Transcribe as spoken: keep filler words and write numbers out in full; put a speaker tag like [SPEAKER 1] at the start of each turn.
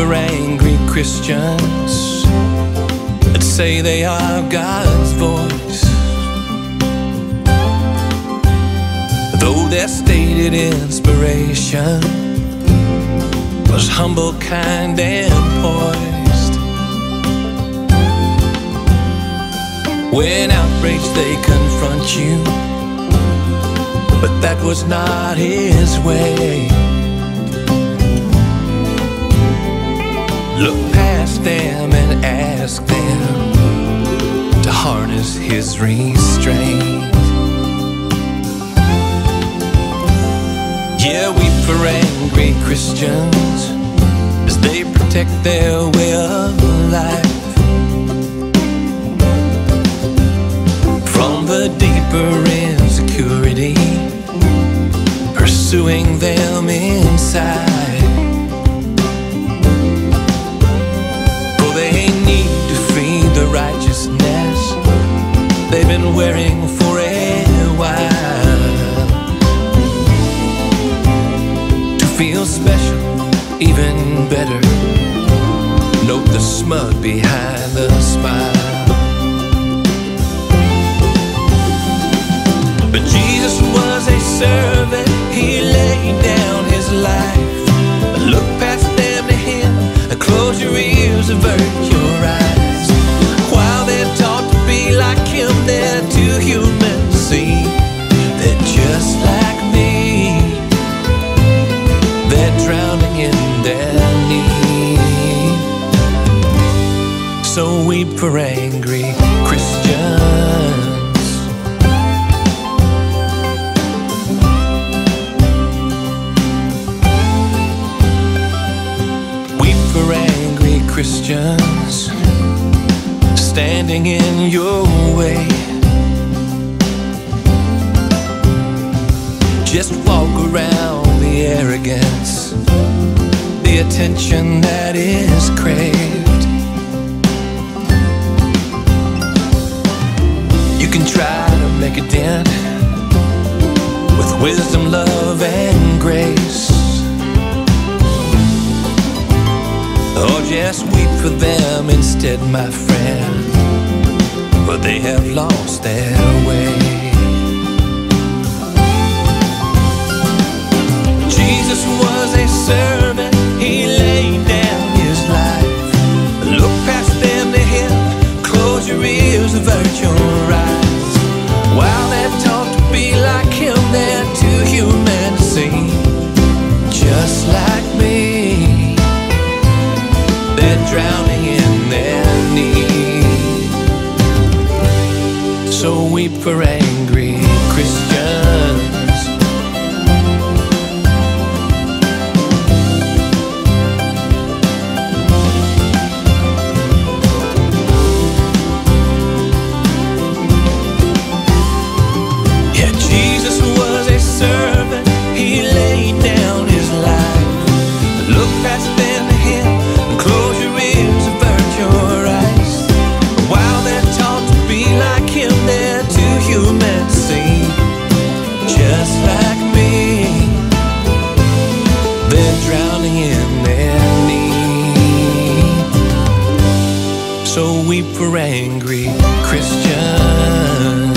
[SPEAKER 1] for angry Christians that say they are God's voice, though their stated inspiration was humble, kind, and poised. When outraged they confront you, but that was not his way. Look past them and ask them to harness his restraint. Yeah, weep for angry Christians as they protect their way of life from the deeper insecurity pursuing them inside. For they need to feed the righteousness they've been wearing for a while. To feel special, even better, note the smug behind the smile. But Jesus was a servant, he laid down his life. Look past them to him and close your ears, avert your eyes. While they're taught to be like him, they're too human to see. They're just like me, they're drowning in their need. So weep for angry Christians. For angry Christians standing in your way. Just walk around the arrogance, the attention that is craved. You can try to make a dent with wisdom, love, and grace, or just weep for them instead, my friend, for they have lost their way. Jesus was a servant, he laid down his life. Look past them to him, close your ears, avert your eyes. While they're taught to be like him, they're too human to see. Just like me, they're drowning in their need. So weep for angry Christians. Yeah, Jesus was a servant, he laid down his life. Look past them to him, close your ears, avert your eyes. While they're taught to be like him, they're too human to see. Just like me, they're drowning in their need. So weep for angry Christians.